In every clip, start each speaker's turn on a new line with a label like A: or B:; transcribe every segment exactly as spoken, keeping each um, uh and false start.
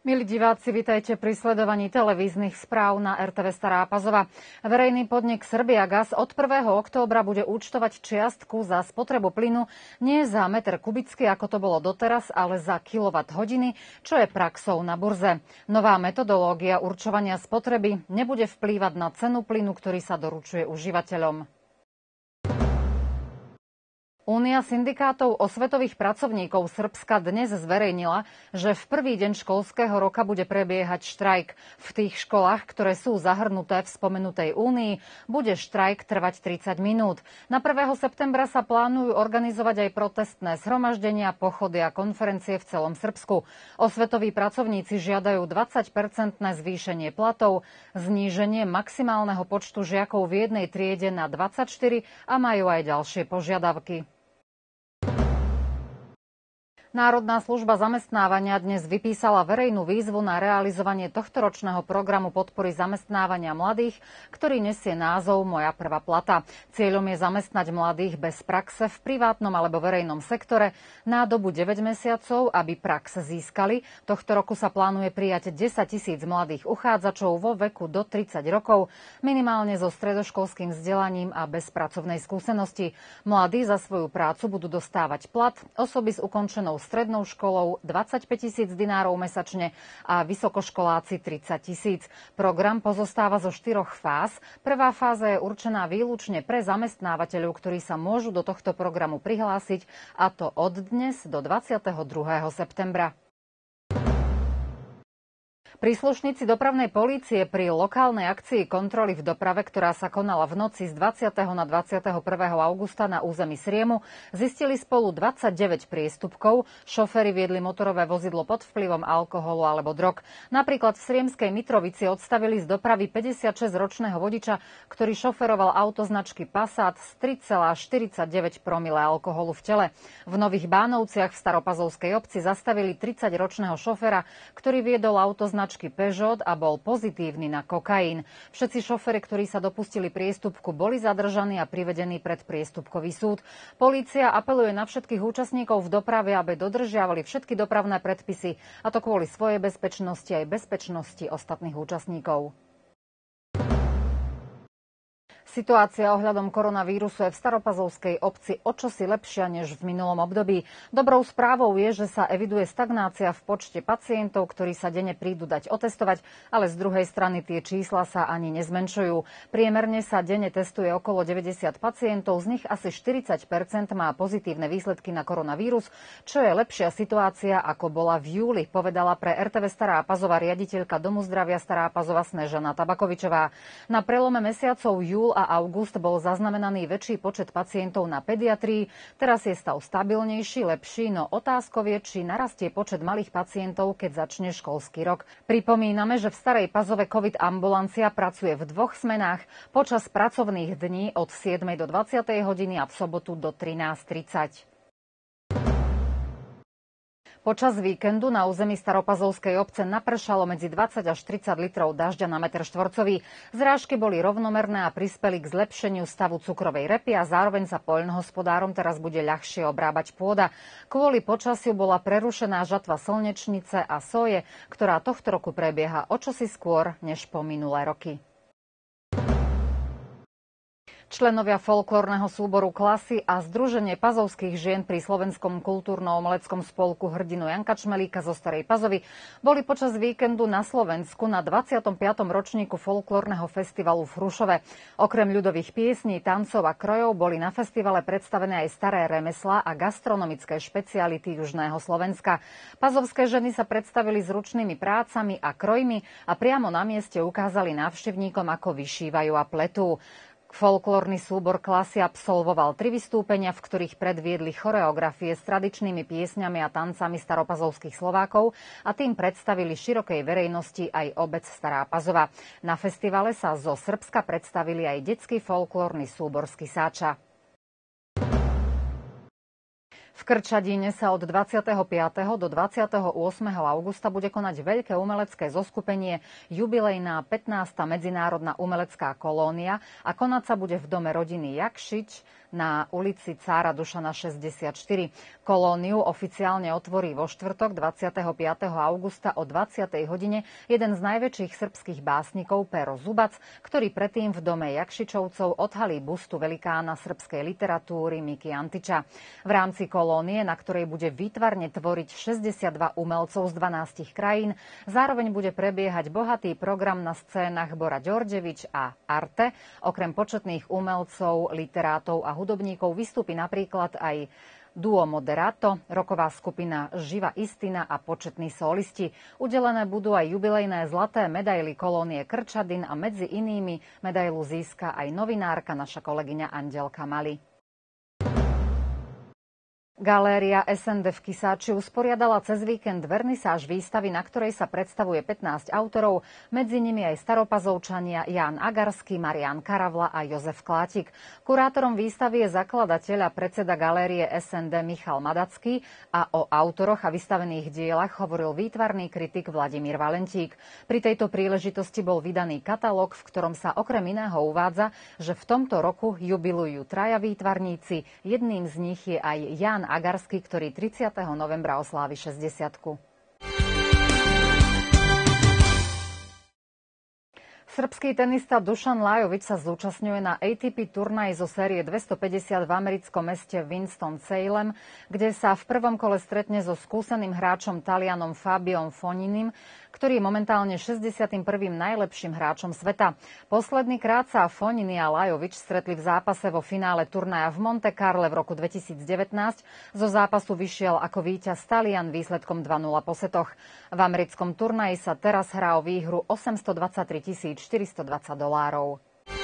A: Milí diváci, vitajte pri sledovaní televíznych správ na er té vé Stará Pazova. Verejný podnik Srbiagas od prvého októbra bude účtovať čiastku za spotrebu plynu nie za meter kubický, ako to bolo doteraz, ale za kilowatt hodiny, čo je praxou na burze. Nová metodológia určovania spotreby nebude vplývať na cenu plynu, ktorý sa doručuje užívateľom. Únia syndikátov osvetových pracovníkov Srbska dnes zverejnila, že v prvý deň školského roka bude prebiehať štrajk. V tých školách, ktoré sú zahrnuté v spomenutej únii, bude štrajk trvať tridsať minút. Na prvého septembra sa plánujú organizovať aj protestné zhromaždenia, pochody a konferencie v celom Srbsku. Osvetoví pracovníci žiadajú dvadsaťpercentné zvýšenie platov, zníženie maximálneho počtu žiakov v jednej triede na dvadsaťštyri a majú aj ďalšie požiadavky. Národná služba zamestnávania dnes vypísala verejnú výzvu na realizovanie tohtoročného programu podpory zamestnávania mladých, ktorý nesie názov Moja prvá plata. Cieľom je zamestnať mladých bez praxe v privátnom alebo verejnom sektore na dobu deväť mesiacov, aby prax získali. Tohto roku sa plánuje prijať desaťtisíc mladých uchádzačov vo veku do tridsať rokov, minimálne so stredoškolským vzdelaním a bez pracovnej skúsenosti. Mladí za svoju prácu budú dostávať plat, osoby s ukončenou strednou školou dvadsaťpäť tisíc dinárov mesačne a vysokoškoláci tridsať tisíc. Program pozostáva zo štyroch fáz. Prvá fáza je určená výlučne pre zamestnávateľov, ktorí sa môžu do tohto programu prihlásiť, a to od dnes do dvadsiateho druhého septembra. Príslušníci dopravnej polície pri lokálnej akcii kontroly v doprave, ktorá sa konala v noci z dvadsiateho na dvadsiateho prvého augusta na území Sriemu, zistili spolu dvadsaťdeväť priestupkov. Šoféri viedli motorové vozidlo pod vplyvom alkoholu alebo drog. Napríklad v Sriemskej Mitrovici odstavili z dopravy päťdesiatšesťročného vodiča, ktorý šoferoval auto značky Passat s tri celé štyridsaťdeväť promile alkoholu v tele. V Nových Bánovciach v Staropazovskej obci zastavili tridsaťročného šoféra, ktorý viedol auto značky Peugeot a bol pozitívny na kokain. Všetci šoféri, ktorí sa dopustili priestupku, boli zadržaní a privedení pred priestupkový súd. Polícia apeluje na všetkých účastníkov v doprave, aby dodržiavali všetky dopravné predpisy, a to kvôli svojej bezpečnosti aj bezpečnosti ostatných účastníkov. Situácia ohľadom koronavírusu je v Staropazovskej obci o čosi lepšia než v minulom období. Dobrou správou je, že sa eviduje stagnácia v počte pacientov, ktorí sa denne prídu dať otestovať, ale z druhej strany tie čísla sa ani nezmenšujú. Priemerne sa denne testuje okolo deväťdesiat pacientov, z nich asi štyridsať percent má pozitívne výsledky na koronavírus, čo je lepšia situácia, ako bola v júli, povedala pre er té vé Stará Pazova riaditeľka Domu zdravia Stará Pazova Snežana Tabakovičová. Na prelome mesiacov júl a august bol zaznamenaný väčší počet pacientov na pediatrii. Teraz je stav stabilnejší, lepší, no otázkou je, či narastie počet malých pacientov, keď začne školský rok. Pripomíname, že v Starej Pazove COVID ambulancia pracuje v dvoch smenách počas pracovných dní od siedmej do dvadsiatej hodiny a v sobotu do trinásť tridsať. Počas víkendu na území Staropazovskej obce napršalo medzi dvadsať až tridsať litrov dažďa na meter štvorcový. Zrážky boli rovnomerné a prispeli k zlepšeniu stavu cukrovej repy a zároveň sa poľnohospodárom teraz bude ľahšie obrábať pôda. Kvôli počasiu bola prerušená žatva slnečnice a soje, ktorá tohto roku prebieha o čosi skôr než po minulé roky. Členovia folklórneho súboru Klasy a Združenie pazovských žien pri Slovenskom kultúrno-umeleckom spolku hrdinu Janka Čmelíka zo Starej Pazovy boli počas víkendu na Slovensku na dvadsiatom piatom ročníku folklórneho festivalu v Hrušove. Okrem ľudových piesní, tancov a krojov boli na festivale predstavené aj staré remeslá a gastronomické špeciality južného Slovenska. Pazovské ženy sa predstavili s ručnými prácami a krojmi a priamo na mieste ukázali návštevníkom, ako vyšívajú a pletú. Folklórny súbor Klasy absolvoval tri vystúpenia, v ktorých predviedli choreografie s tradičnými piesňami a tancami staropazovských Slovákov a tým predstavili širokej verejnosti aj obec Stará Pazova. Na festivale sa zo Srbska predstavili aj detský folklórny súbor z Kysáča. V Krčadíne sa od dvadsiateho piateho do dvadsiateho ôsmeho augusta bude konať veľké umelecké zoskupenie jubilejná pätnásta medzinárodná umelecká kolónia a konať sa bude v dome rodiny Jakšič na ulici Cára Dušana šesťdesiatštyri. Kolóniu oficiálne otvorí vo štvrtok dvadsiateho piateho augusta o dvadsiatej hodine jeden z najväčších srbských básnikov Pero Zubac, ktorý predtým v dome Jakšičovcov odhalí bustu velikána srbskej literatúry Miky Antiča. V rámci kolónie, na ktorej bude výtvarne tvoriť šesťdesiatdva umelcov z dvanástich krajín, zároveň bude prebiehať bohatý program na scénach Bora Ďorđević a Arte. Okrem početných umelcov, literátov a hudobníkov vystúpi napríklad aj duo Moderato, roková skupina Živa Istina a početní solisti. Udelené budú aj jubilejné zlaté medaily kolónie Krčadin a medzi inými medailu získa aj novinárka, naša kolegyňa Andelka Mali. Galéria es en dé v Kisáči usporiadala cez víkend vernisáž výstavy, na ktorej sa predstavuje pätnásť autorov, medzi nimi aj staropazovčania Ján Agarský, Marián Karavla a Jozef Klátik. Kurátorom výstavy je zakladateľ a predseda Galérie es en dé Michal Madacký a o autoroch a vystavených dielach hovoril výtvarný kritik Vladimír Valentík. Pri tejto príležitosti bol vydaný katalóg, v ktorom sa okrem iného uvádza, že v tomto roku jubilujú traja výtvarníci. Jedným z nich je aj Ján Agarský, ktorý tridsiateho novembra oslávi šesťdesiatku. Srbský tenista Dušan Lajović sa zúčastňuje na á té pé turnaji zo série dvestopäťdesiat v americkom meste Winston-Salem, kde sa v prvom kole stretne so skúseným hráčom Talianom Fabiom Foninim, ktorý je momentálne šesťdesiatym prvým najlepším hráčom sveta. Posledný krát sa Fonini a Lajović stretli v zápase vo finále turnaja v Monte Carle v roku dvetisícdevätnásť. Zo zápasu vyšiel ako víťaz Talian výsledkom dva nula po setoch. V americkom turnaji sa teraz hrá o výhru osemstodvadsaťtri tisíc štyristodvadsať dolárov.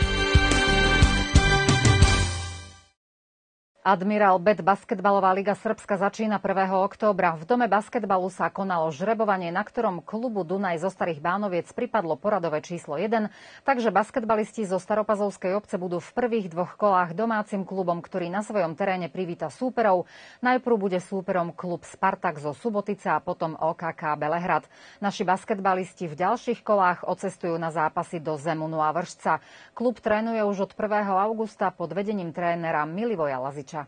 A: Admiral Bet basketbalová liga Srbska začína prvého októbra. V dome basketbalu sa konalo žrebovanie, na ktorom klubu Dunaj zo Starých Bánoviec pripadlo poradové číslo jeden, takže basketbalisti zo Staropazovskej obce budú v prvých dvoch kolách domácim klubom, ktorý na svojom teréne privíta súperov. Najprv bude súperom klub Spartak zo Subotice a potom ó ká ká Belehrad. Naši basketbalisti v ďalších kolách odcestujú na zápasy do Zemunu a Vršca. Klub trénuje už od prvého augusta pod vedením trénera Milivoja Laziča.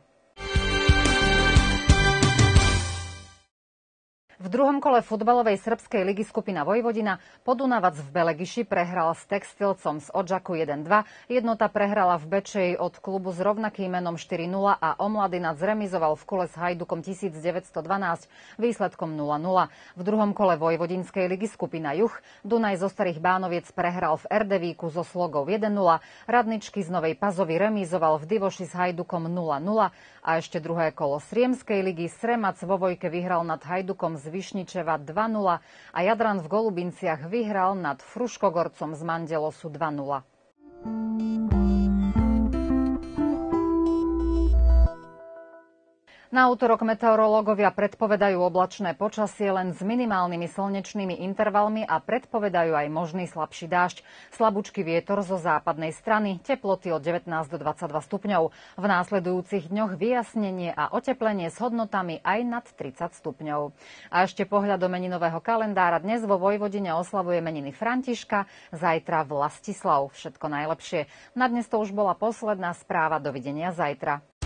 A: V druhom kole futbalovej srbskej ligy skupina Vojvodina Podunavac v Belegiši prehral s Textilcom z Odžaku jeden dva, Jednota prehrala v Bečeji od klubu s rovnakým menom štyri nula a Omladinac zremizoval v kole s Hajdukom tisícdeväťstodvanásť výsledkom nula nula. V druhom kole Vojvodinskej ligy skupina Juh Dunaj zo Starých Bánoviec prehral v Erdevíku so Slogou jeden nula, Radničky z Novej Pazovy remizoval v Divoši s Hajdukom nula nula a ešte druhé kolo Sriemskej ligy Sremac vo Vojke vyhral nad Hajdukom z Višničeva dva nula a Jadran v Golubinciach vyhral nad Fruškogorcom z Mandelosu dva nula. Na utorok meteorológovia predpovedajú oblačné počasie len s minimálnymi slnečnými intervalmi a predpovedajú aj možný slabší dážď. Slabúčky vietor zo západnej strany, teploty od devätnásť do dvadsaťdva stupňov. V následujúcich dňoch vyjasnenie a oteplenie s hodnotami aj nad tridsať stupňov. A ešte pohľad do meninového kalendára. Dnes vo Vojvodine oslavuje meniny Františka, zajtra Vlastislav. Všetko najlepšie. Na dnes to už bola posledná správa. Dovidenia zajtra.